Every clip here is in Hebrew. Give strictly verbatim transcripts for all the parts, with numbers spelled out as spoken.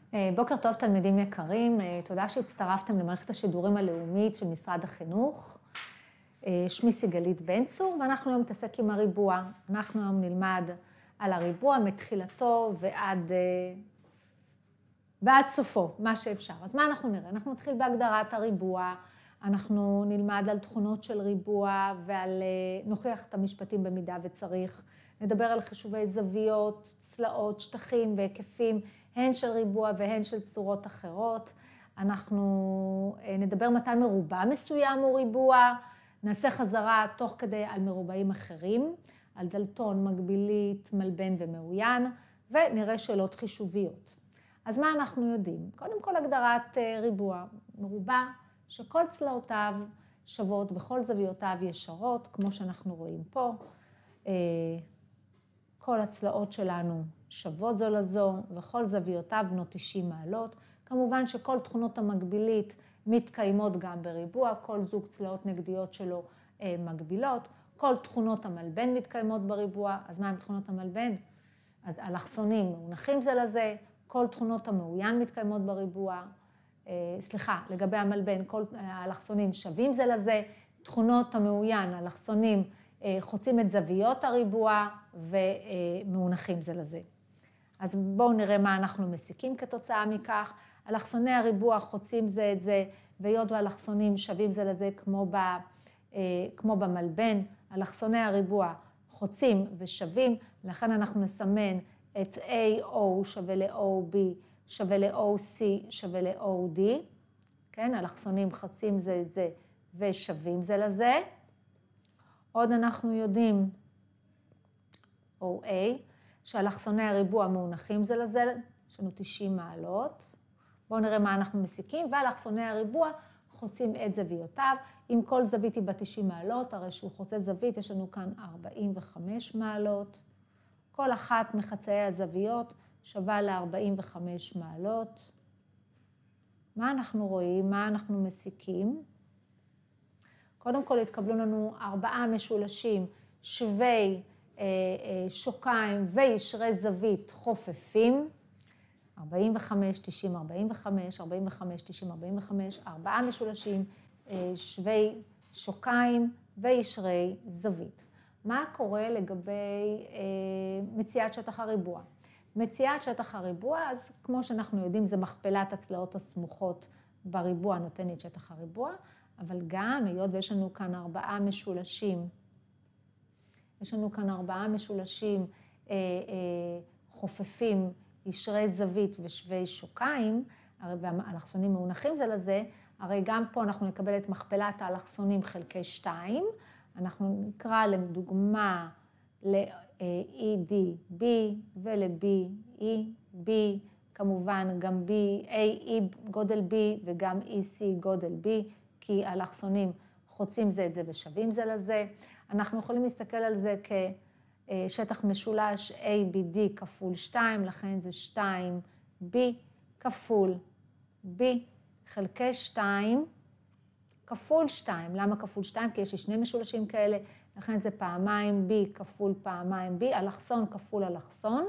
בוקר טוב תלמידים יקרים, תודה שהצטרפתם למערכת השידורים הלאומית של משרד החינוך. שמי סיגלית בן צור ואנחנו היום נתעסק עם הריבוע. אנחנו היום נלמד על הריבוע מתחילתו ועד, ועד סופו, מה שאפשר. אז מה אנחנו נראה? אנחנו נתחיל בהגדרת הריבוע, אנחנו נלמד על תכונות של ריבוע ועל נוכיח את המשפטים במידה וצריך. נדבר על חישובי זוויות, צלעות, שטחים והיקפים, הן של ריבוע והן של צורות אחרות. אנחנו נדבר מתי מרובע מסוים הוא ריבוע, נעשה חזרה תוך כדי על מרובעים אחרים, על דלתון, מגבילית, מלבן ומאוין, ונראה שאלות חישוביות. אז מה אנחנו יודעים? קודם כל הגדרת ריבוע, מרובע שכל צלעותיו שוות וכל זוויותיו ישרות, כמו שאנחנו רואים פה. כל הצלעות שלנו שוות זו לזו, וכל זוויותיו בנות תשעים מעלות. כמובן שכל תכונות המגבילית מתקיימות גם בריבוע, כל זוג צלעות נגדיות שלו אה, מגבילות. כל תכונות המלבן מתקיימות בריבוע. אז מה עם תכונות המלבן? האלכסונים מונחים זה לזה, כל תכונות המאוין מתקיימות בריבוע. אה, סליחה, לגבי המלבן, כל האלכסונים שווים זה לזה, תכונות המאוין, האלכסונים, חוצים את זוויות הריבוע ומונחים זה לזה. אז בואו נראה מה אנחנו מסיקים כתוצאה מכך. אלכסוני הריבוע חוצים זה את זה, והיות והאלכסונים שווים זה לזה כמו, ב, כמו במלבן. אלכסוני הריבוע חוצים ושווים, לכן אנחנו נסמן את A O שווה ל-O B שווה ל-O C שווה ל-O D. כן, אלכסונים חוצים זה את זה ושווים זה לזה. עוד אנחנו יודעים, או A, שאלכסוני הריבוע מונחים זה לזה, יש לנו תשעים מעלות. בואו נראה מה אנחנו מסיקים, ואלכסוני הריבוע חוצים את זוויותיו. אם כל זווית היא ב-תשעים מעלות, הרי שהוא חוצה זווית, יש לנו כאן ארבעים וחמש מעלות. כל אחת מחצאי הזוויות שווה ל-ארבעים וחמש מעלות. מה אנחנו רואים? מה אנחנו מסיקים? קודם כל התקבלו לנו ארבעה משולשים שווי אה, אה, שוקיים וישרי זווית חופפים. ארבעים וחמש, תשעים, ארבעים וחמש, ארבעים וחמש, תשעים, ארבעים וחמש, ארבעה משולשים אה, שווי שוקיים וישרי זווית. מה קורה לגבי אה, מציאת שטח הריבוע? מציאת שטח הריבוע, אז כמו שאנחנו יודעים, זה מכפלת הצלעות הסמוכות בריבוע נותנת שטח הריבוע. אבל גם, היות ויש לנו כאן ארבעה משולשים, יש לנו כאן ארבעה משולשים אה, אה, חופפים, ישרי זווית ושווי שוקיים, והאלכסונים מאונחים זה לזה, הרי גם פה אנחנו נקבל את מכפלת האלכסונים חלקי שתיים, אנחנו נקרא לדוגמה ל-E D B ול-B E B, כמובן גם B, A E גודל B וגם E C גודל B, כי האלכסונים חוצים זה את זה ושווים זה לזה. אנחנו יכולים להסתכל על זה כשטח משולש A B D כפול שתיים, לכן זה שתיים B כפול B חלקי שתיים כפול שתיים. למה כפול שתיים? כי יש לי שני משולשים כאלה, לכן זה פעמיים B כפול פעמיים B, אלכסון כפול אלכסון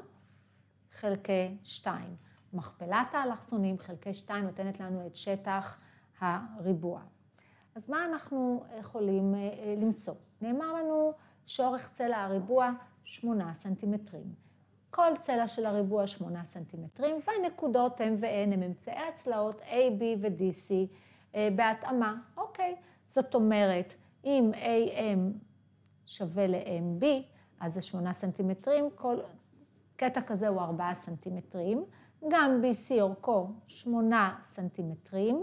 חלקי שתיים. מכפלת האלכסונים חלקי שתיים נותנת לנו את שטח הריבוע. אז מה אנחנו יכולים למצוא? נאמר לנו שאורך צלע הריבוע שמונה סנטימטרים. כל צלע של הריבוע שמונה סנטימטרים, והנקודות M ו-N הם אמצעי הצלעות A, B ו-D, C בהתאמה. אוקיי, זאת אומרת, אם A M שווה ל-M B, אז זה שמונה סנטימטרים, כל קטע כזה הוא ארבעה סנטימטרים, גם B C אורכו שמונה סנטימטרים,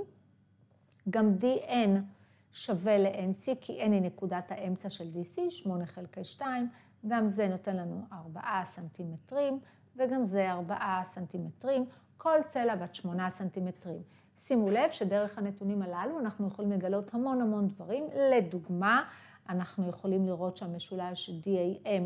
גם D N שווה ל-N C, כי N היא נקודת האמצע של D C, שמונה חלקי שתיים, גם זה נותן לנו ארבעה סנטימטרים, וגם זה ארבעה סנטימטרים, כל צלע בת שמונה סנטימטרים. שימו לב שדרך הנתונים הללו אנחנו יכולים לגלות המון המון דברים. לדוגמה, אנחנו יכולים לראות שהמשולש D A M,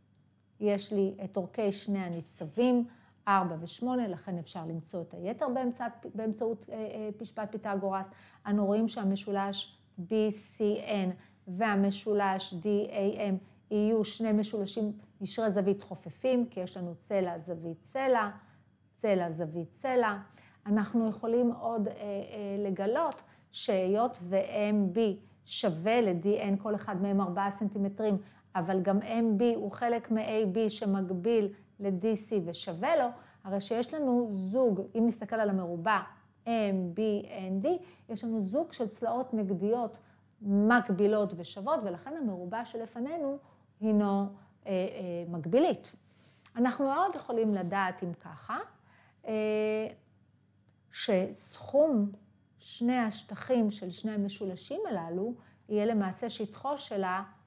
יש לי את אורכי שני הניצבים, ארבע ושמונה, לכן אפשר למצוא את היתר באמצעות, באמצעות פשפט פיתגורס. אנו רואים שהמשולש B C N והמשולש D A M יהיו שני משולשים ישרי זווית חופפים, כי יש לנו צלע, זווית, צלע, צלע, זווית, צלע. אנחנו יכולים עוד אה, אה, לגלות שהיות ו-אם בי שווה ל-די אן, כל אחד מהם ארבעה סנטימטרים, אבל גם אם בי הוא חלק מ-איי בי שמקביל ל-די סי ושווה לו, הרי שיש לנו זוג, אם נסתכל על המרובע אם בי אן די, יש לנו זוג של צלעות נגדיות מקבילות ושוות, ולכן המרובע שלפנינו הינו אה, אה, מקבילית. אנחנו עוד יכולים לדעת אם ככה, אה, שסכום שני השטחים של שני המשולשים הללו, יהיה למעשה שטחו של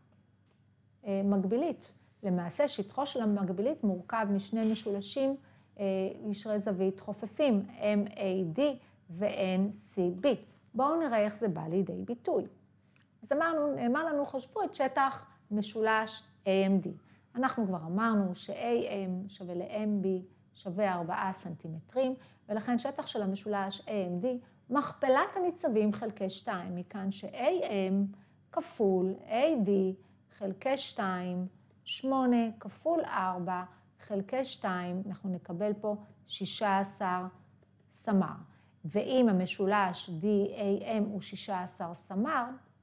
המקבילית. למעשה שטחו של המקבילית מורכב משני משולשים ישרי זווית חופפים, אם איי די ו-אן סי בי. בואו נראה איך זה בא לידי ביטוי. אז אמרנו, נאמר לנו, חשבו את שטח משולש איי אם די. אנחנו כבר אמרנו ש-איי אם שווה ל-אם בי שווה ארבעה סנטימטרים, ולכן שטח של המשולש איי אם די, מכפלת הניצבים חלקי שתיים, מכאן ש-איי אם כפול איי די חלקי שתיים, שמונה כפול ארבע חלקי שתיים, אנחנו נקבל פה שישה עשר סמ"ר. ואם המשולש די איי אם הוא שישה עשר סמ"ר,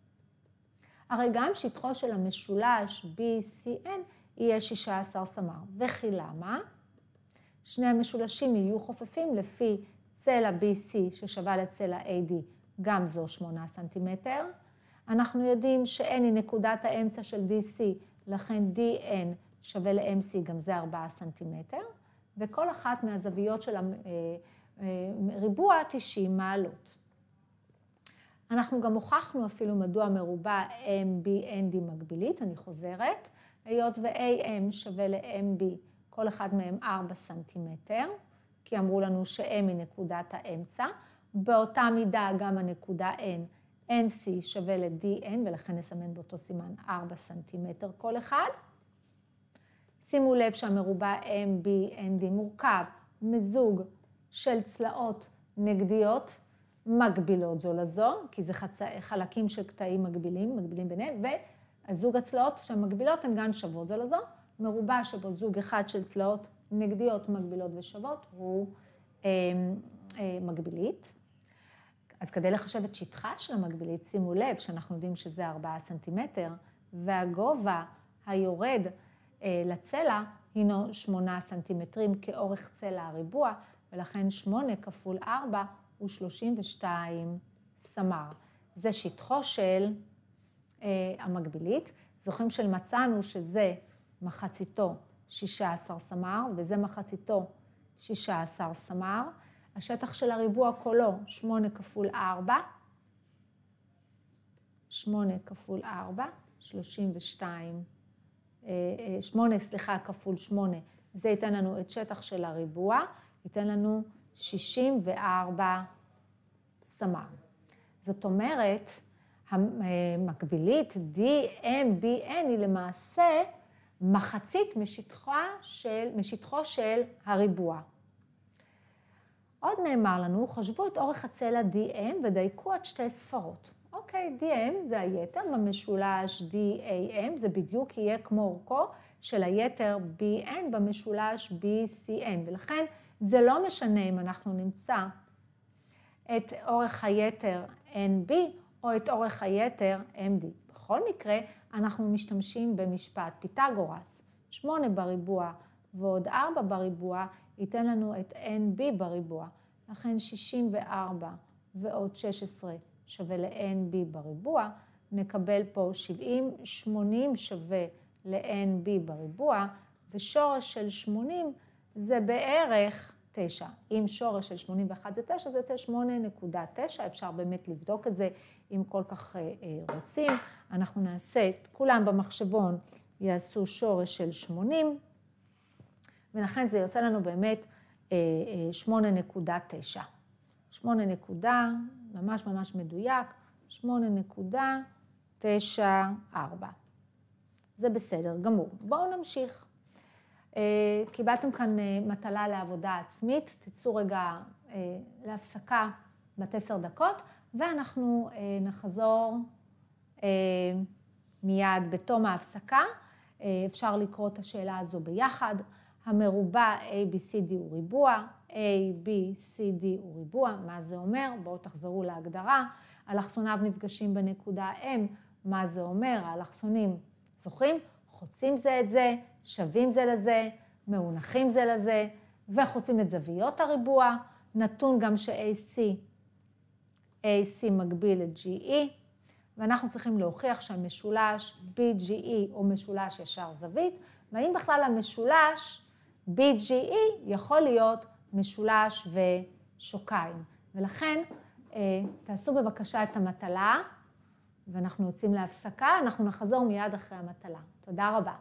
הרי גם שטחו של המשולש בי סי אן יהיה שישה עשר סמ"ר. וכי למה? שני המשולשים יהיו חופפים לפי צלע בי סי ששווה לצלע איי די, גם זו שמונה סנטימטר. אנחנו יודעים ש-N היא נקודת האמצע של די סי, לכן די אן שווה ל-אם סי, גם זה ארבעה סנטימטר, וכל אחת מהזוויות של הריבוע תשעים מעלות. אנחנו גם הוכחנו אפילו מדוע מרובע אם בי אן די מקבילית, אני חוזרת, היות ו-איי אם שווה ל-אם בי, כל אחד מהם ארבעה סנטימטר, כי אמרו לנו ש-M היא נקודת האמצע, באותה מידה גם הנקודה N, אן סי שווה ל-די אן, ולכן נסמן באותו סימן ארבעה סנטימטר כל אחד. שימו לב שהמרובע אם בי אן די מורכב מזוג של צלעות נגדיות מקבילות זו לזו, כי זה חצ... חלקים של קטעים מקבילים, מקבילים ביניהם, והזוג הצלעות שמקבילות הן גם שוות זו לזו. מרובע שבו זוג אחד של צלעות נגדיות מקבילות ושוות הוא אה, אה, מקבילית. אז כדי לחשב את שטחה של המקבילית, שימו לב שאנחנו יודעים שזה ארבעה סנטימטר, והגובה היורד אה, לצלע הינו שמונה סנטימטרים כאורך צלע הריבוע, ולכן שמונה כפול ארבע הוא שלושים ושתיים סמ"ר. זה שטחו של אה, המקבילית. זוכרים שמצאנו שזה מחציתו שישה עשר סמ"ר, וזה מחציתו שישה עשר סמ"ר. השטח של הריבוע כולו שמונה כפול ארבע, שמונה כפול ארבע, שלושים ושתיים, שמונה, סליחה, כפול שמונה, זה ייתן לנו את שטח של הריבוע, ייתן לנו שישים וארבע סמ"ר. זאת אומרת, המקבילית די אם בי אן היא למעשה מחצית משטחו של, משטחו של הריבוע. עוד נאמר לנו, חשבו את אורך הצלע די אם ודייקו עד שתי ספרות. אוקיי, די אם זה היתר במשולש די איי אם, זה בדיוק יהיה כמו אורכו של היתר בי אן במשולש בי סי אן, ולכן זה לא משנה אם אנחנו נמצא את אורך היתר אן בי או את אורך היתר אם די. בכל מקרה, אנחנו משתמשים במשפט פיתגורס. שמונה בריבוע ועוד ארבע בריבוע ייתן לנו את אן בי בריבוע. לכן שישים וארבע ועוד שש עשרה שווה ל-אן בי בריבוע. נקבל פה שבעים, שמונים שווה ל-אן בי בריבוע, ושורש של שמונים זה בערך תשע. אם שורש של שמונים ואחת זה תשע, זה יוצא שמונה נקודה תשע. אפשר באמת לבדוק את זה אם כל כך רוצים. אנחנו נעשה, כולם במחשבון יעשו שורש של שמונים, ולכן זה יוצא לנו באמת שמונה נקודה תשע. שמונה נקודה, ממש ממש מדויק, שמונה נקודה תשע ארבע. זה בסדר גמור. בואו נמשיך. קיבלתם כאן מטלה לעבודה עצמית, תצאו רגע להפסקה בת עשר דקות, ואנחנו נחזור מיד בתום ההפסקה. אפשר לקרוא את השאלה הזו ביחד. המרובע איי בי סי די הוא ריבוע, A, B, C, D הוא ריבוע. מה זה אומר? בואו תחזרו להגדרה. אלכסוניו נפגשים בנקודה M. מה זה אומר? האלכסונים, זוכרים? חוצים זה את זה, שווים זה לזה, מאונחים זה לזה, וחוצים את זוויות הריבוע. נתון גם ש-A C, A C מקביל ל-G E, ואנחנו צריכים להוכיח שהמשולש B G E הוא משולש ישר זווית, והאם בכלל המשולש B G E יכול להיות משולש ושוקיים. ולכן תעשו בבקשה את המטלה, ואנחנו יוצאים להפסקה, אנחנו נחזור מיד אחרי המטלה. תודה רבה.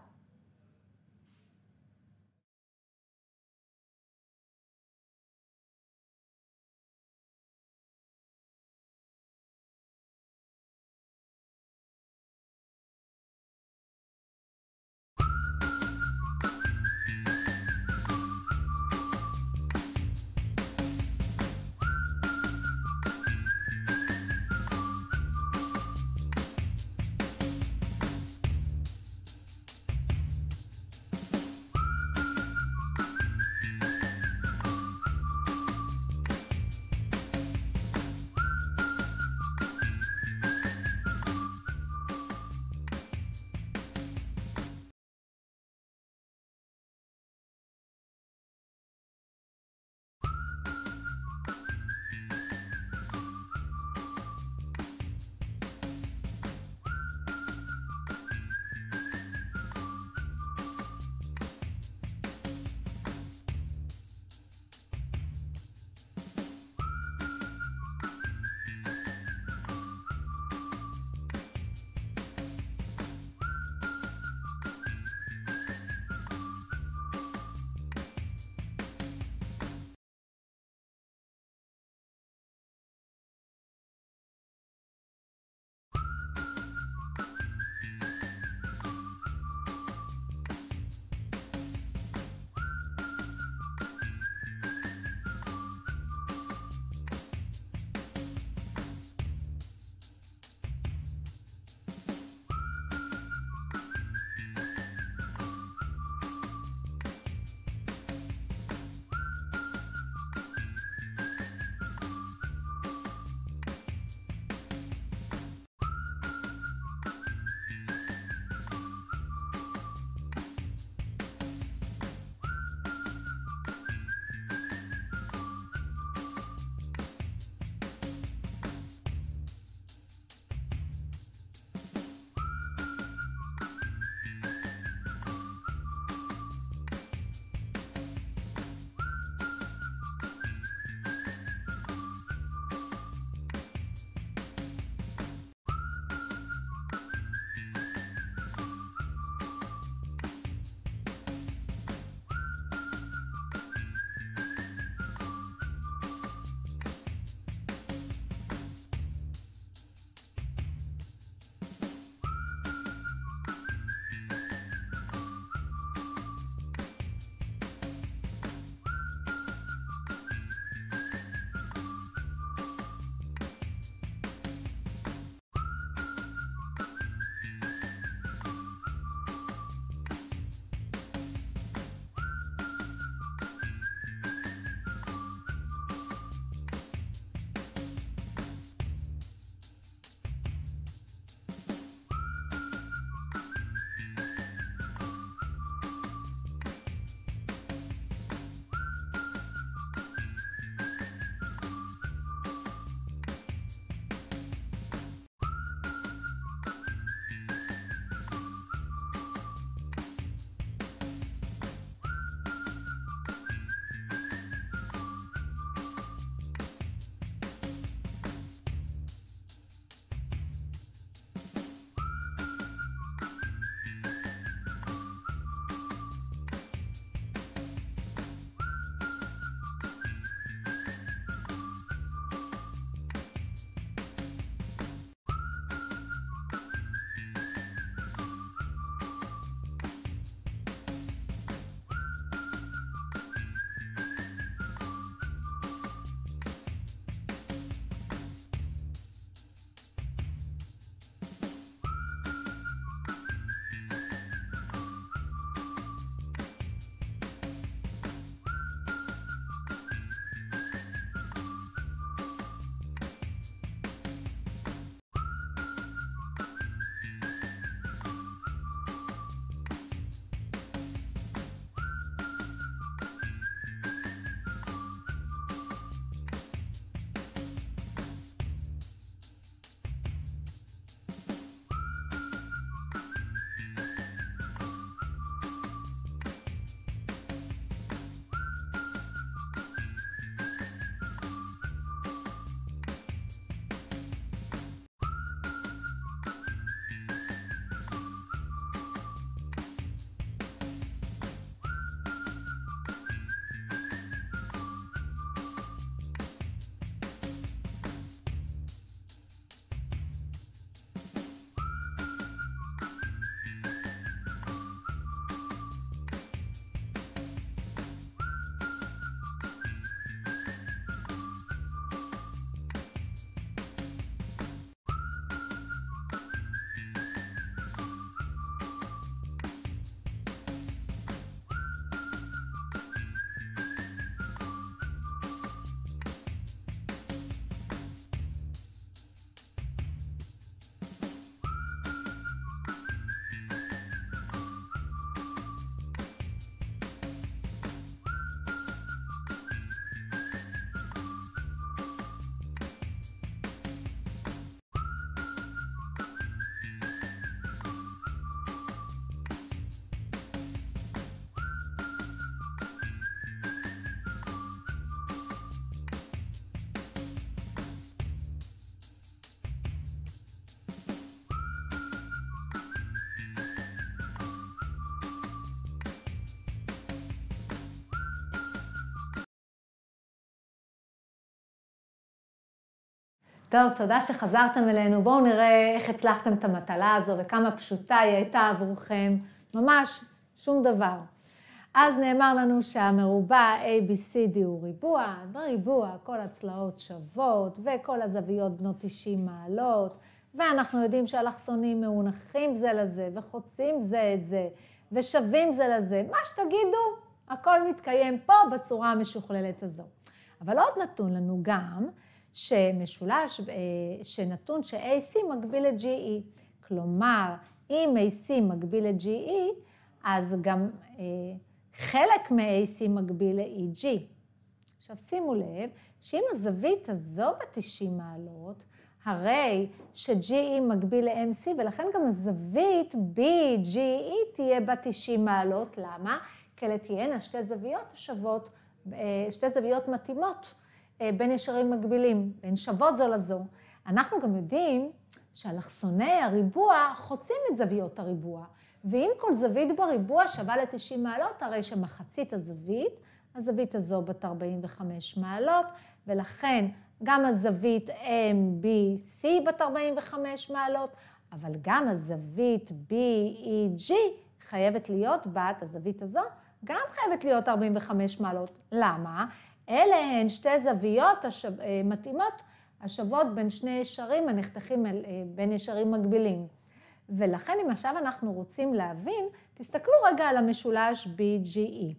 טוב, תודה שחזרתם אלינו. בואו נראה איך הצלחתם את המטלה הזו וכמה פשוטה היא הייתה עבורכם. ממש שום דבר. אז נאמר לנו שהמרובע A B C D הוא ריבוע. בריבוע כל הצלעות שוות וכל הזוויות בנות תשעים מעלות. ואנחנו יודעים שהאלכסונים מאונחים זה לזה וחוצים זה את זה ושווים זה לזה. מה שתגידו, הכל מתקיים פה בצורה המשוכללת הזו. אבל עוד נתון לנו גם שמשולש, שנתון ש-A C מקביל ל-G E. כלומר, אם A C מקביל ל-G E, אז גם אה, חלק מ-A C מקביל ל-E G. עכשיו שימו לב שאם הזווית הזו ב-תשעים מעלות, הרי ש-G E מקביל ל-M C, ולכן גם הזווית B G E תהיה ב-תשעים מעלות. למה? כי אלה תהיינה שתי זוויות שוות, שתי זוויות מתאימות בין ישרים מקבילים, בין שוות זו לזו. אנחנו גם יודעים שאלכסוני הריבוע חוצים את זוויות הריבוע, ואם כל זווית בריבוע שווה ל-תשעים מעלות, הרי שמחצית הזווית, הזווית הזו בת ארבעים וחמש מעלות, ולכן גם הזווית M B C בת ארבעים וחמש מעלות, אבל גם הזווית B E G חייבת להיות בת, הזווית הזו, גם חייבת להיות ארבעים וחמש מעלות. למה? אלה הן שתי זוויות השו... מתאימות השוות בין שני ישרים הנחתכים בין ישרים מקבילים. ולכן אם עכשיו אנחנו רוצים להבין, תסתכלו רגע על המשולש B G E.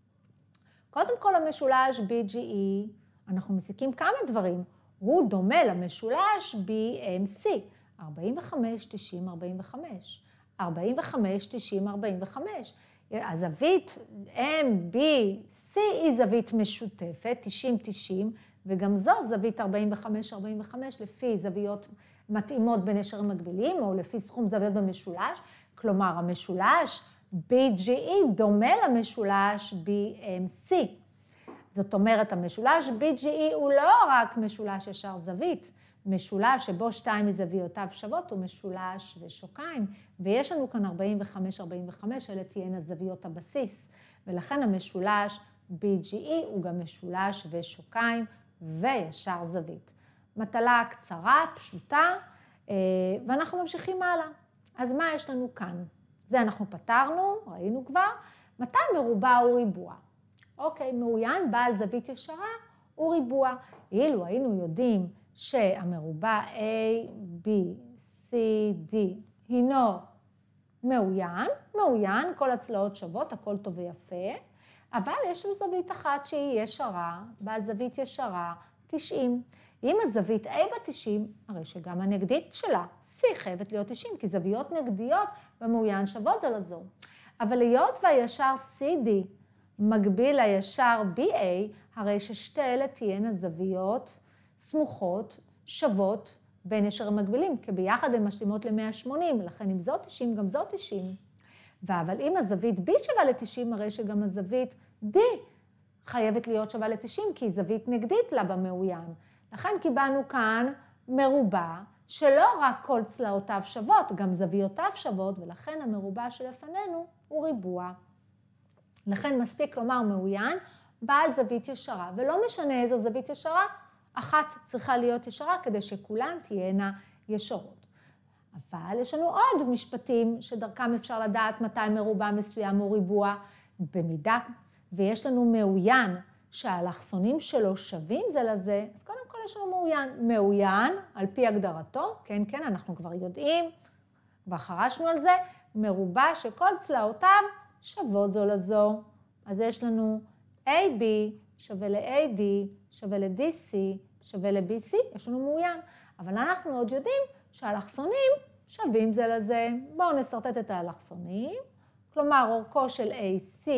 קודם כל המשולש B G E, אנחנו מסיקים כמה דברים. הוא דומה למשולש B M C, ארבעים וחמש, תשעים, ארבעים וחמש. ארבעים וחמש, תשעים, ארבעים וחמש. הזווית M B C היא זווית משותפת, תשעים, תשעים, וגם זו זווית ארבעים וחמש, ארבעים וחמש, לפי זוויות מתאימות בין ישרים מקבילים, או לפי סכום זוויות במשולש. כלומר, המשולש B G E דומה למשולש B M C. זאת אומרת, המשולש B G E הוא לא רק משולש ישר זווית, משולש שבו שתיים מזוויותיו שוות הוא משולש ושוקיים, ויש לנו כאן ארבעים וחמש, ארבעים וחמש, אלה תהיינה זוויות הבסיס, ולכן המשולש B G E הוא גם משולש ושוקיים וישר זווית. מטלה קצרה, פשוטה, ואנחנו ממשיכים הלאה. אז מה יש לנו כאן? זה אנחנו פתרנו, ראינו כבר, מתי מרובע הוא ריבוע? אוקיי, מאוין בעל זווית ישרה הוא ריבוע. אילו היינו יודעים שהמרובע A, B, C, D הינו מאוין, מאוין, כל הצלעות שוות, הכל טוב ויפה, אבל יש לו זווית אחת שהיא ישרה, בעל זווית ישרה, תשעים. אם הזווית A ב-תשעים, הרי שגם הנגדית שלה, C חייבת להיות תשעים, כי זוויות נגדיות במאוין שוות זו לזו. אבל היות והישר C D מקביל לישר B A, הרי ששתי אלה תהיינה זוויות סמוכות, שוות, בין ישרים מקבילים, כי ביחד הן משלימות ל-מאה ושמונים, לכן אם זו תשעים, גם זו תשעים. אבל אם הזווית B שווה ל-תשעים, הרי שגם הזווית D חייבת להיות שווה ל-תשעים, כי היא זווית נגדית לה במאוין. לכן קיבלנו כאן מרובע, שלא רק כל צלעותיו שוות, גם זוויותיו שוות, ולכן המרובע שלפנינו הוא ריבוע. לכן מספיק לומר מאוין, בעל זווית ישרה, ולא משנה איזו זווית ישרה, אחת צריכה להיות ישרה כדי שכולן תהיינה ישרות. אבל יש לנו עוד משפטים שדרכם אפשר לדעת מתי מרובע מסוים הוא ריבוע, במידה, ויש לנו מאוין שהאלכסונים שלו שווים זה לזה, אז קודם כל יש לנו מאוין. מאוין, על פי הגדרתו, כן, כן, אנחנו כבר יודעים, כבר חרשנו על זה, מרובע שכל צלעותיו שוות זו לזו. אז יש לנו A B שווה ל-A D שווה ל-D C שווה ל-B C, יש לנו מאוין. אבל אנחנו עוד יודעים שהאלכסונים שווים זה לזה. בואו נסרטט את האלכסונים. כלומר, אורכו של A C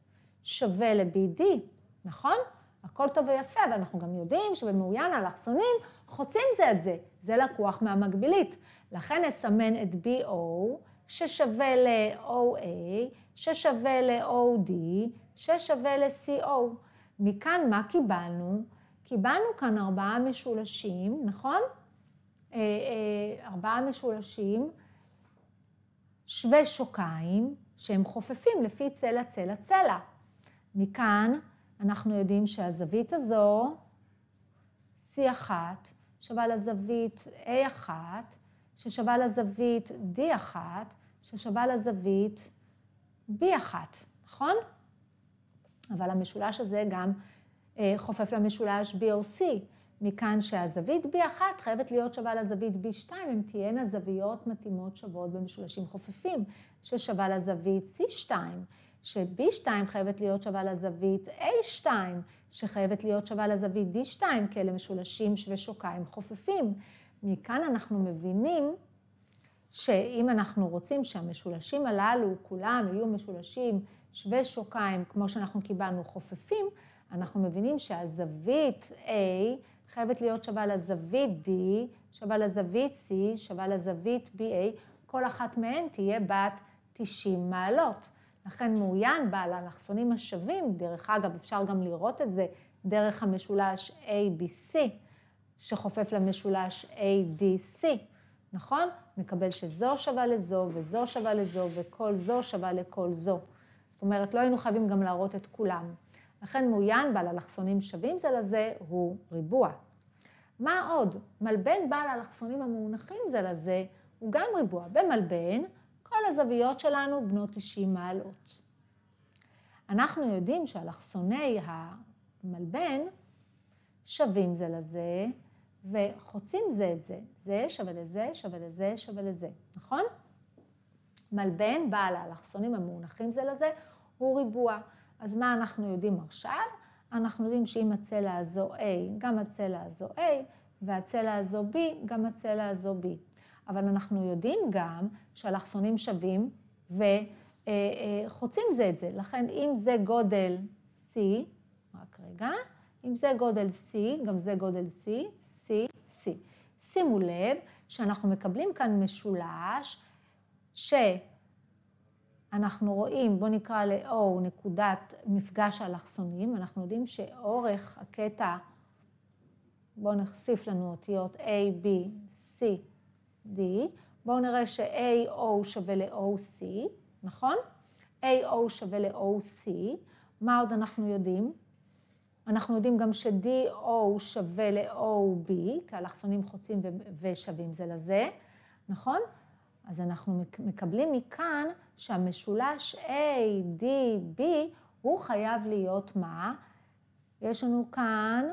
שווה ל-B D, נכון? הכל טוב ויפה, ואנחנו גם יודעים שבמאוין האלכסונים חוצים זה את זה. זה לקוח מהמקבילית. לכן נסמן את B O ששווה ל-O A, ששווה ל-O D, ששווה ל-C O. מכאן מה קיבלנו? קיבלנו כאן ארבעה משולשים, נכון? ארבעה משולשים שווה שוקיים, שהם חופפים לפי צלע, צלע, צלע. מכאן אנחנו יודעים שהזווית הזו, C אחת, שווה לזווית A אחת, ששווה לזווית D אחת, ששווה לזווית B אחת, נכון? אבל המשולש הזה גם אה, חופף למשולש B O C, מכאן שהזווית B אחת חייבת להיות שווה לזווית B שתיים, אם תהיינה זוויות מתאימות שוות במשולשים חופפים, ששווה לזווית C שתיים, ש-B שתיים חייבת להיות שווה לזווית A שתיים, שחייבת להיות שווה לזווית D שתיים, כאלה משולשים שווי שוקיים חופפים. מכאן אנחנו מבינים שאם אנחנו רוצים שהמשולשים הללו כולם יהיו משולשים שווי שוקיים, כמו שאנחנו קיבלנו חופפים, אנחנו מבינים שהזווית A חייבת להיות שווה לזווית D, שווה לזווית C, שווה לזווית B A, כל אחת מהן תהיה בת תשעים מעלות. לכן מעוין בעל האלכסונים השווים, דרך אגב אפשר גם לראות את זה דרך המשולש A B C, שחופף למשולש A D C, נכון? נקבל שזו שווה לזו וזו שווה לזו וכל זו שווה לכל זו. זאת אומרת, לא היינו חייבים גם להראות את כולם. לכן מעוין בעל אלכסונים שווים זה לזה הוא ריבוע. מה עוד? מלבן בעל האלכסונים המאונחים זה לזה הוא גם ריבוע. במלבן כל הזוויות שלנו בנות תשעים מעלות. אנחנו יודעים שאלכסוני המלבן שווים זה לזה וחוצים זה את זה. זה שווה לזה, שווה לזה, שווה לזה, נכון? מלבן בעל האלכסונים המאונחים זה לזה הוא ריבוע. אז מה אנחנו יודעים עכשיו? אנחנו יודעים שאם הצלע הזו A, גם הצלע הזו A, והצלע הזו B, גם הצלע הזו B. אבל אנחנו יודעים גם שהאלכסונים שווים וחוצים זה את זה. לכן אם זה גודל C, רק רגע, אם זה גודל C, גם זה גודל C, C, C. שימו לב שאנחנו מקבלים כאן משולש ש... אנחנו רואים, בוא נקרא ל-O נקודת מפגש האלכסונים, אנחנו יודעים שאורך הקטע, בואו נוסיף לנו אותיות A, B, C, D, בואו נראה ש-A O שווה ל-O C, נכון? A O שווה ל-O C, מה עוד אנחנו יודעים? אנחנו יודעים גם ש-D O שווה ל-O B, כי האלכסונים חוצים ושווים זה לזה, נכון? אז אנחנו מקבלים מכאן שהמשולש A, D, B הוא חייב להיות מה? יש לנו כאן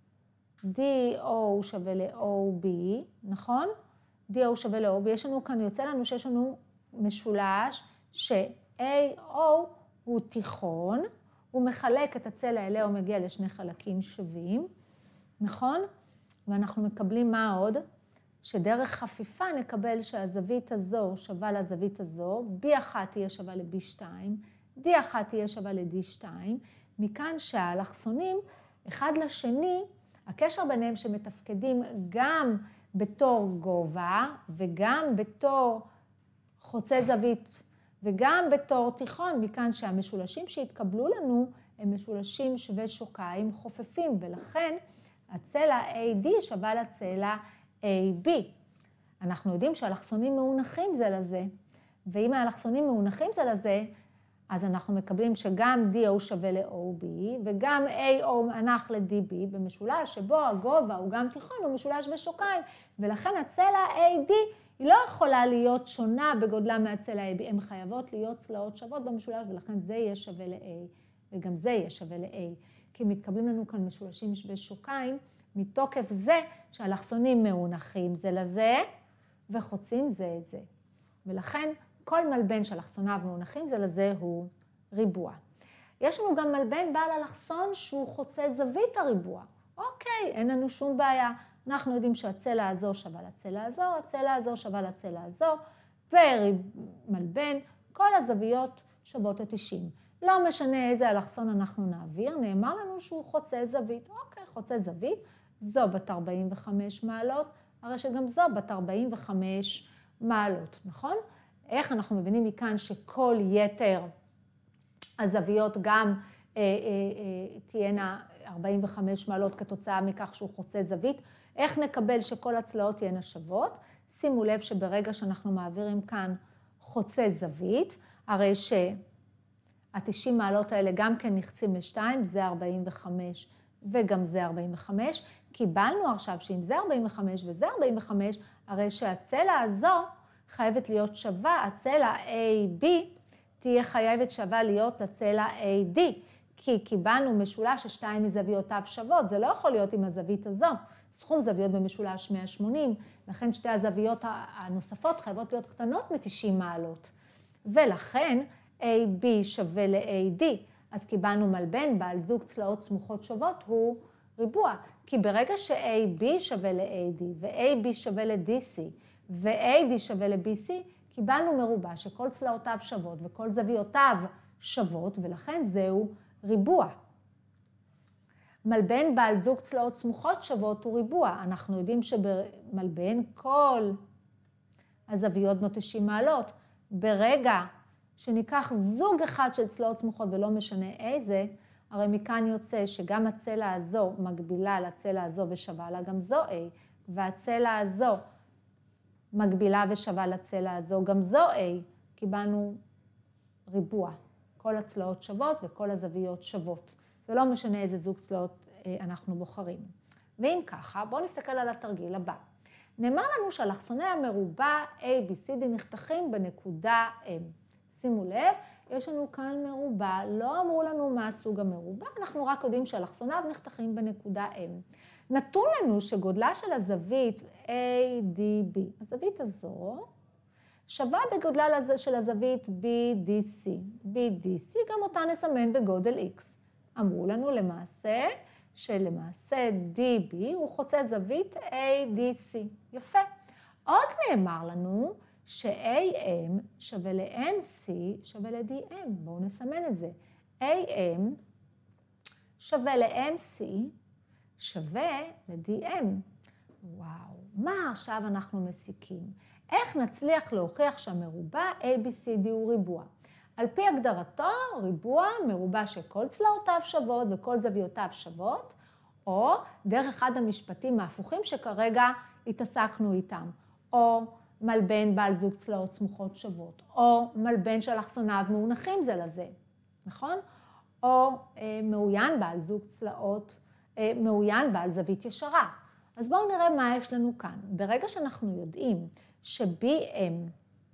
D O שווה ל-O B, נכון? D O שווה ל-O B, יש לנו כאן, יוצא לנו שיש לנו משולש ש-A O הוא תיכון, הוא מחלק את הצלע אליה, הוא מגיע לשני חלקים שווים, נכון? ואנחנו מקבלים מה עוד? שדרך חפיפה נקבל שהזווית הזו שווה לזווית הזו, B אחת תהיה שווה ל-B שתיים, D אחת תהיה שווה ל-D שתיים, מכאן שהאלכסונים אחד לשני, הקשר ביניהם שמתפקדים גם בתור גובה וגם בתור חוצה זווית וגם בתור תיכון, מכאן שהמשולשים שהתקבלו לנו הם משולשים שווי שוקיים חופפים, ולכן הצלע A D שווה לצלע A B. אנחנו יודעים שהאלכסונים מאונחים זה לזה, ואם האלכסונים מאונחים זה לזה, אז אנחנו מקבלים שגם D O שווה ל-O B, וגם A O מנח ל-D B, במשולש שבו הגובה הוא גם תיכון, הוא משולש ושוקיים, ולכן הצלע A D היא לא יכולה להיות שונה בגודלה מהצלע A B, הן חייבות להיות צלעות שוות במשולש, ולכן זה יהיה שווה ל-A, וגם זה יהיה שווה ל-A, כי מתקבלים לנו כאן משולשים ושוקיים, מתוקף זה שהאלכסונים מאונחים זה לזה, וחוצים זה את זה. ולכן כל מלבן שאלכסוניו מאונחים זה לזה הוא ריבוע. יש לנו גם מלבן בעל אלכסון שהוא חוצה זווית הריבוע. אוקיי, אין לנו שום בעיה. אנחנו יודעים שהצלע הזו שווה לצלע הזו, הצלע הזו שווה לצלע הזו, ומלבן כל הזוויות שוות ל-תשעים. לא משנה איזה אלכסון אנחנו נעביר, נאמר לנו שהוא חוצה זווית. אוקיי, חוצה זווית, זו בת ארבעים וחמש מעלות, הרי שגם זו בת ארבעים וחמש מעלות, נכון? איך אנחנו מבינים מכאן שכל יתר הזוויות גם אה, אה, אה, תהיינה ארבעים וחמש מעלות כתוצאה מכך שהוא חוצה זווית? איך נקבל שכל הצלעות תהיינה שוות? שימו לב שברגע שאנחנו מעבירים כאן חוצה זווית, הרי שה-תשעים מעלות האלה גם כן נחצים לשתיים, זה ארבעים וחמש וגם זה ארבעים וחמש, קיבלנו עכשיו שאם זה ארבעים וחמש וזה ארבעים וחמש, הרי שהצלע הזו חייבת להיות שווה, הצלע איי בי תהיה חייבת שווה להיות לצלע איי די, כי קיבלנו משולש ששתיים מזוויותיו שוות, זה לא יכול להיות עם הזווית הזו. סכום זוויות במשולש מאה ושמונים, לכן שתי הזוויות הנוספות חייבות להיות קטנות מ-תשעים מעלות. ולכן איי בי שווה ל-איי די, אז קיבלנו מלבן בעל זוג צלעות סמוכות שוות הוא ריבוע. כי ברגע ש-איי בי שווה ל-איי די ו-איי בי שווה ל-די סי ו-איי די שווה ל-בי סי, קיבלנו מרובע שכל צלעותיו שוות וכל זוויותיו שוות, ולכן זהו ריבוע. מלבן בעל זוג צלעות סמוכות שוות הוא ריבוע. אנחנו יודעים שבמלבן כל הזוויות בנות תשעים מעלות. ברגע שניקח זוג אחד של צלעות סמוכות ולא משנה איזה, הרי מכאן יוצא שגם הצלע הזו מקבילה לצלע הזו ושווה לה גם זו A, והצלע הזו מקבילה ושווה לצלע הזו גם זו A. קיבלנו ריבוע. כל הצלעות שוות וכל הזוויות שוות. זה לא משנה איזה זוג צלעות אנחנו בוחרים. ואם ככה, בואו נסתכל על התרגיל הבא. נאמר לנו שאלכסוני המרובע A, B, C, D נחתכים בנקודה M. שימו לב, יש לנו כאן מרובע, לא אמרו לנו מה סוג המרובע, אנחנו רק יודעים שאלכסוניו נחתכים בנקודה M. נתון לנו שגודלה של הזווית A, D, B, הזווית הזו, שווה בגודלה של הזווית B, D, C. B, D, C, גם אותה נסמן בגודל X. אמרו לנו למעשה, שלמעשה D, B הוא חוצה זווית A, D, C. יפה. עוד נאמר לנו ש-A M שווה ל-M C שווה ל-D M. בואו נסמן את זה. A M שווה ל-M C שווה ל-D M. וואו, מה עכשיו אנחנו מסיקים? איך נצליח להוכיח שהמרובע A, B, C, D הוא ריבוע? על פי הגדרתו, ריבוע מרובע שכל צלעותיו שוות וכל זוויותיו שוות, או דרך אחד המשפטים ההפוכים שכרגע התעסקנו איתם, או מלבן בעל זוג צלעות סמוכות שוות, או מלבן שאלכסוניו מאונחים זה לזה, נכון? או אה, מאוין בעל זוג צלעות, אה, מאוין בעל זווית ישרה. אז בואו נראה מה יש לנו כאן. ברגע שאנחנו יודעים ש-B M,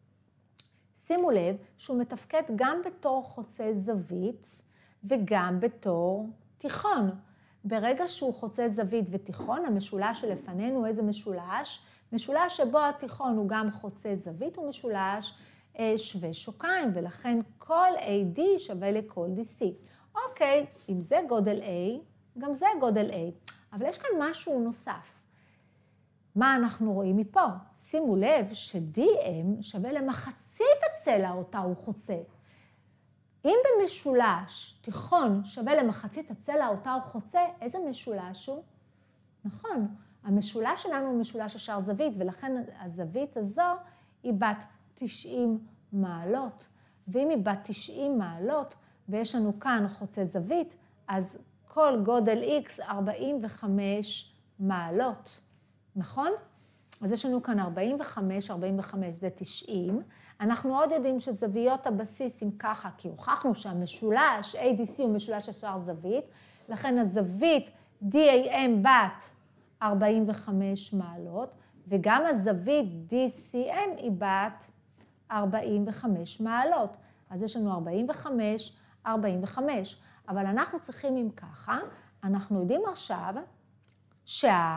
שימו לב שהוא מתפקד גם בתור חוצה זווית וגם בתור תיכון. ברגע שהוא חוצה זווית ותיכון, המשולש שלפנינו, איזה משולש? משולש שבו התיכון הוא גם חוצה זווית, הוא משולש אה, שווה שוקיים, ולכן כל A D שווה לכל D C. אוקיי, אם זה גודל A, גם זה גודל A. אבל יש כאן משהו נוסף. מה אנחנו רואים מפה? שימו לב ש-D M שווה למחצית הצלע אותה הוא חוצה. אם במשולש תיכון שווה למחצית הצלע אותה הוא חוצה, איזה משולש הוא? נכון, המשולש שלנו הוא משולש ישר זווית, ולכן הזווית הזו היא בת תשעים מעלות. ואם היא בת תשעים מעלות, ויש לנו כאן חוצה זווית, אז כל גודל X ארבעים וחמש מעלות. נכון? אז יש לנו כאן ארבעים וחמש, ארבעים וחמש זה תשעים. אנחנו עוד יודעים שזוויות הבסיס הם ככה, כי הוכחנו שהמשולש A D C הוא משולש ישר זווית, לכן הזווית D A M בת ארבעים וחמש מעלות, וגם הזווית D C M היא בת ארבעים וחמש מעלות. אז יש לנו ארבעים וחמש, ארבעים וחמש. אבל אנחנו צריכים אם ככה, אנחנו יודעים עכשיו שה...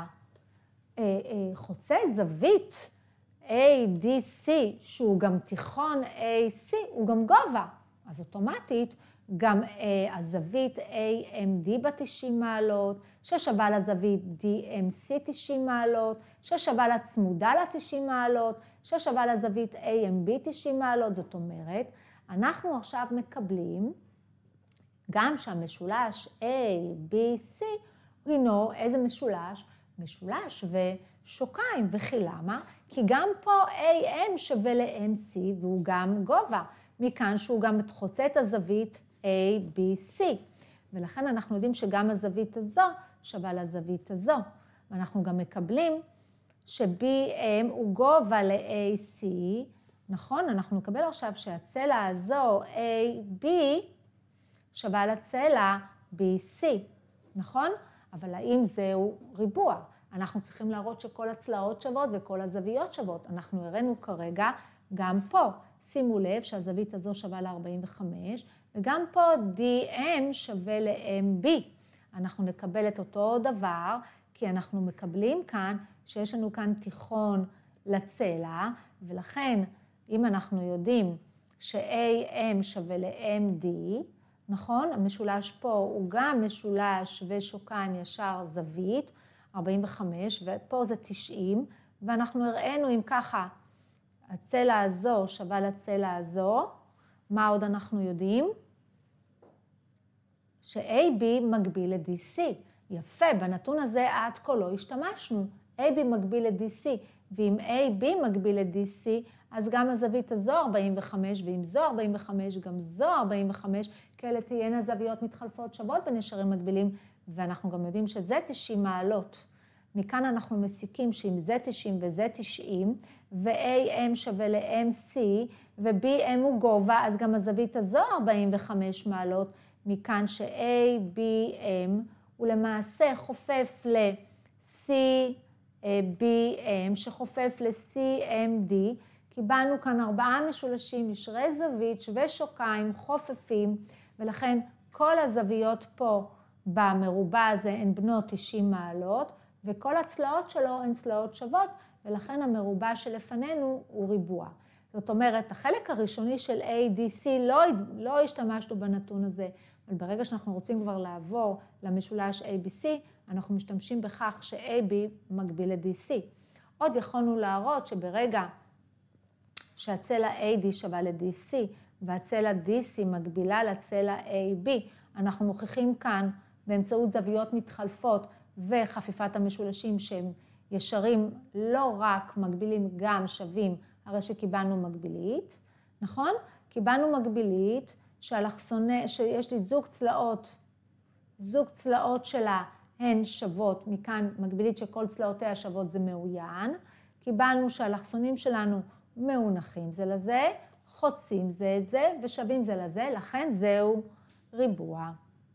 חוצה זווית A D C, שהוא גם תיכון A C, הוא גם גובה. אז אוטומטית, גם הזווית A M D ב-תשעים מעלות, ששווה לזווית D M C תשעים מעלות, ששווה לצמודה ל-תשעים מעלות, ששווה לזווית A M B תשעים מעלות. זאת אומרת, אנחנו עכשיו מקבלים גם שהמשולש A B C, הינו איזה משולש? משולש ושוקיים. וכי למה? כי גם פה A M שווה ל-M C והוא גם גובה. מכאן שהוא גם חוצה את הזווית A B C. ולכן אנחנו יודעים שגם הזווית הזו שווה לזווית הזו. ואנחנו גם מקבלים ש-B M הוא גובה ל-A C. נכון? אנחנו נקבל עכשיו שהצלע הזו A B שווה לצלע B C. נכון? אבל האם זהו ריבוע? אנחנו צריכים להראות שכל הצלעות שוות וכל הזוויות שוות. אנחנו הראינו כרגע גם פה. שימו לב שהזווית הזו שווה ל-ארבעים וחמש, וגם פה די אם שווה ל-אם בי. אנחנו נקבל את אותו דבר, כי אנחנו מקבלים כאן שיש לנו כאן תיכון לצלע, ולכן אם אנחנו יודעים ש-איי אם שווה ל-אם די, נכון? המשולש פה הוא גם משולש ושוקיים ישר זווית, ארבעים וחמש, ופה זה תשעים, ואנחנו הראינו אם ככה, הצלע הזו שווה לצלע הזו, מה עוד אנחנו יודעים? ש-איי בי מקביל ל-די סי. יפה, בנתון הזה עד כה לא השתמשנו. איי בי מקביל ל-די סי, ואם איי בי מקביל ל-די סי, אז גם הזווית הזו ארבעים וחמש, ואם זו ארבעים וחמש, גם זו ארבעים וחמש, כאלה תהיינה זוויות מתחלפות שוות בין ישרים מקבילים, ואנחנו גם יודעים שזה תשעים מעלות. מכאן אנחנו מסיקים שאם זה תשעים וזה תשעים, ו-איי אם שווה ל-אם סי, ו-בי אם הוא גובה, אז גם הזווית הזו ארבעים וחמש מעלות, מכאן ש-איי בי אם הוא למעשה חופף ל-סי בי אם, שחופף ל-סי אם די, קיבלנו כאן ארבעה משולשים, ישרי זווית, שווה שוקיים, חופפים, ולכן כל הזוויות פה במרובע הזה הן בנות תשעים מעלות, וכל הצלעות שלו הן צלעות שוות, ולכן המרובע שלפנינו הוא ריבוע. זאת אומרת, החלק הראשוני של איי די סי לא, לא השתמשנו בנתון הזה, אבל ברגע שאנחנו רוצים כבר לעבור למשולש איי בי סי, אנחנו משתמשים בכך ש-איי בי מקביל ל-די סי. עוד יכולנו להראות שברגע שהצלע איי די שווה ל-די סי, והצלע די סי מקבילה לצלע איי בי, אנחנו מוכיחים כאן באמצעות זוויות מתחלפות וחפיפת המשולשים שהם ישרים לא רק מקבילים, גם שווים, הרי שקיבלנו מקבילית, נכון? קיבלנו מקבילית שהאלכסוני, שיש לי זוג צלעות, זוג צלעות שלה הן שוות, מכאן מקבילית שכל צלעותיה שוות זה מאוין. קיבלנו שהאלכסונים שלנו מאונחים זה לזה, חוצים זה את זה ושווים זה לזה, לכן זהו ריבוע.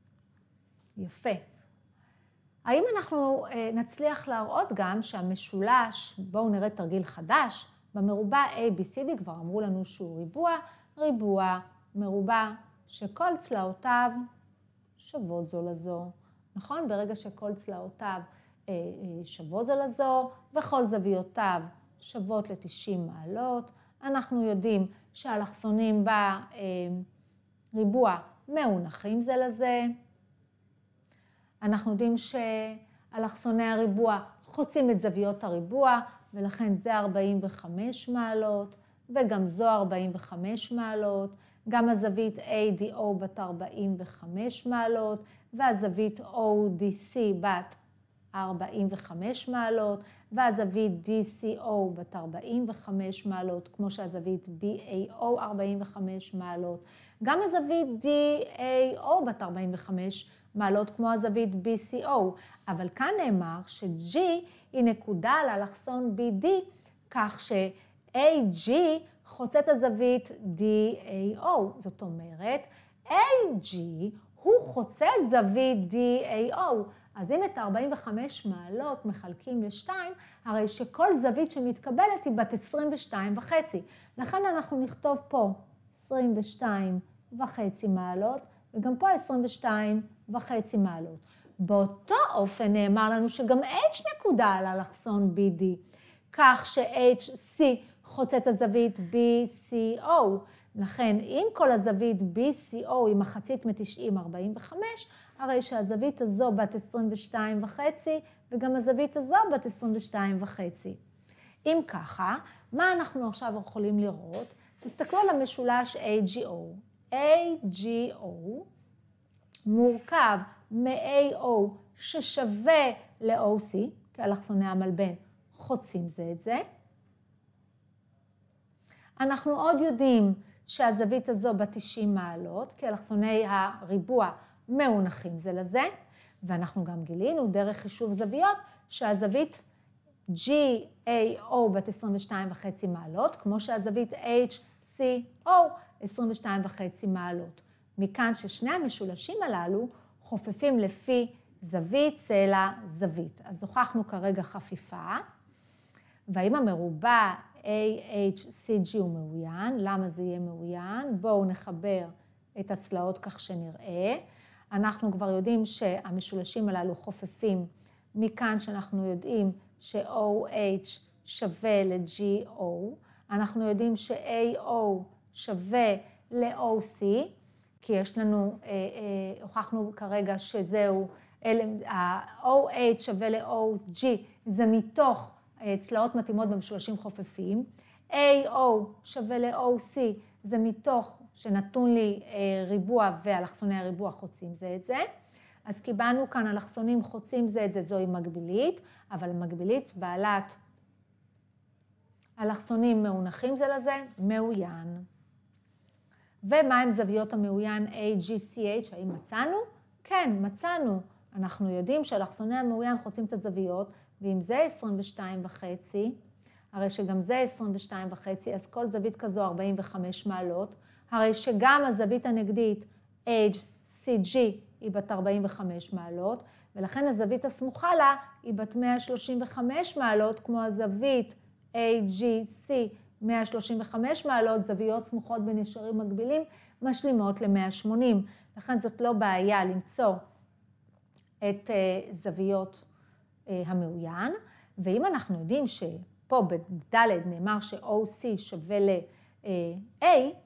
יפה. האם אנחנו נצליח להראות גם שהמשולש, בואו נראה תרגיל חדש, במרובע איי בי סי די כבר אמרו לנו שהוא ריבוע, ריבוע, מרובע שכל צלעותיו שוות זו לזו. נכון? ברגע שכל צלעותיו שוות זו לזו וכל זוויותיו שוות ל-תשעים מעלות, אנחנו יודעים שהאלכסונים בריבוע מאונחים זה לזה. אנחנו יודעים שאלכסוני הריבוע חוצים את זוויות הריבוע, ולכן זה ארבעים וחמש מעלות, וגם זו ארבעים וחמש מעלות, גם הזווית איי די או בת ארבעים וחמש מעלות, והזווית או די סי בת ארבעים וחמש מעלות, והזווית די סי או בת ארבעים וחמש מעלות, כמו שהזווית בי איי או ארבעים וחמש מעלות, גם הזווית די איי או בת ארבעים וחמש מעלות, כמו הזווית בי סי או, אבל כאן נאמר ש-G היא נקודה על האלכסון בי די, כך ש-איי ג'י חוצה את הזווית די איי או, זאת אומרת, איי ג'י הוא חוצה זווית די איי או, אז אם את ארבעים וחמש מעלות מחלקים לשתיים, הרי שכל זווית שמתקבלת היא בת עשרים ושתיים וחצי. לכן אנחנו נכתוב פה עשרים ושתיים וחצי מעלות, וגם פה עשרים ושתיים וחצי מעלות. באותו אופן נאמר לנו שגם H נקודה על האלכסון בי די, כך ש-אייץ' סי חוצה את הזווית בי סי או. לכן, אם כל הזווית בי סי או היא מחצית מ-תשעים ארבעים וחמש, הרי שהזווית הזו בת עשרים ושתיים וחצי, וגם הזווית הזו בת עשרים ושתיים וחצי. אם ככה, מה אנחנו עכשיו יכולים לראות? תסתכלו על המשולש איי ג'י או. איי ג'י או מורכב מ-איי או ששווה ל-או סי, כי אלכסוני המלבן חוצים זה את זה. אנחנו עוד יודעים שהזווית הזו בת תשעים מעלות, כי אלכסוני הריבוע מאונחים זה לזה, ואנחנו גם גילינו דרך חישוב זוויות שהזווית ג'י איי או בת עשרים ושתיים וחצי מעלות, כמו שהזווית אייץ' סי או עשרים ושתיים וחצי מעלות. מכאן ששני המשולשים הללו חופפים לפי זווית, צלע, זווית. אז הוכחנו כרגע חפיפה. והאם המרובע A H C G הוא מאוין? למה זה יהיה מאוין? בואו נחבר את הצלעות כך שנראה. אנחנו כבר יודעים שהמשולשים הללו חופפים מכאן שאנחנו יודעים ש-O H שווה ל-G O. אנחנו יודעים ש-A O שווה ל-O C, כי יש לנו, אה, אה, הוכחנו כרגע שזהו, ה-O H שווה ל-O G, זה מתוך צלעות מתאימות במשולשים חופפים. A O שווה ל-O C, זה מתוך שנתון לי ריבוע ואלכסוני הריבוע חוצים זה את זה. אז קיבלנו כאן אלכסונים חוצים זה את זה, זוהי מקבילית, אבל מקבילית בעלת אלכסונים מאונחים זה לזה, מאוין. ומה הם זוויות המאוין A G C H? האם מצאנו? כן, מצאנו. אנחנו יודעים שאלכסוני המאוין חוצים את הזוויות, ואם זה עשרים ושתיים וחצי, הרי שגם זה עשרים ושתיים וחצי, אז כל זווית כזו ארבעים וחמש מעלות, הרי שגם הזווית הנגדית H C G היא בת ארבעים וחמש מעלות, ולכן הזווית הסמוכה לה היא בת מאה שלושים וחמש מעלות, כמו הזווית A G C מאה שלושים וחמש מעלות, זוויות סמוכות בנשארים מקבילים, משלימות ל-מאה שמונים. לכן זאת לא בעיה למצוא את זוויות המאוין, ואם אנחנו יודעים שפה בד' נאמר ש-O C שווה ל-A,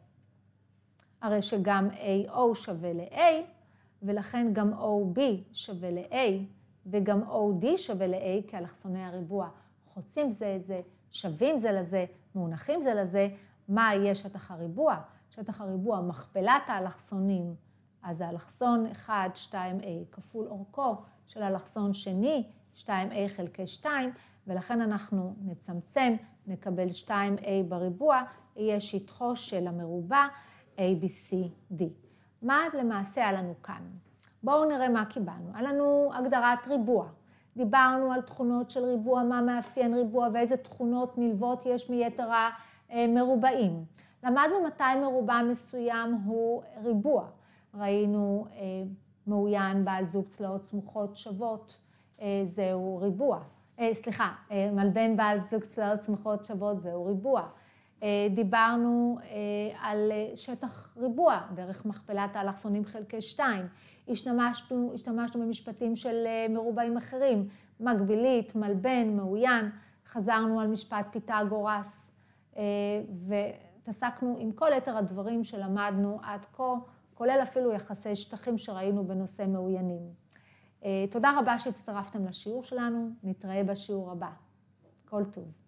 הרי שגם A O שווה ל-A, ולכן גם O B שווה ל-A, וגם O D שווה ל-A, כי אלכסוני הריבוע חוצים זה את זה, שווים זה לזה, מאונחים זה לזה. מה יהיה שטח הריבוע? שטח הריבוע, מכפלת האלכסונים, אז האלכסון אחד, שתיים A כפול אורכו של אלכסון שני, שתיים A חלקי שתיים, ולכן אנחנו נצמצם, נקבל שתיים A בריבוע, יהיה שטחו של המרובע A B C D. מה למעשה היה לנו כאן? בואו נראה מה קיבלנו. היה לנו הגדרת ריבוע. דיברנו על תכונות של ריבוע, מה מאפיין ריבוע ואיזה תכונות נלוות יש מיתר המרובעים. למדנו מתי מרובע מסוים הוא ריבוע. ראינו אה, מאוין בעל זוג צלעות סמוכות שוות, אה, זהו ריבוע. אה, סליחה, אה, מלבן בעל זוג צלעות סמוכות שוות, זהו ריבוע. אה, דיברנו אה, על שטח ריבוע, דרך מכפלת האלכסונים חלקי שתיים. השתמשנו, השתמשנו במשפטים של אה, מרובעים אחרים, מקבילית, מלבן, מאוין. חזרנו על משפט פיתגורס, אה, ותעסקנו עם כל יתר הדברים שלמדנו עד כה, כולל אפילו יחסי שטחים שראינו בנושא מאוינים. תודה רבה שהצטרפתם לשיעור שלנו, נתראה בשיעור הבא. כל טוב.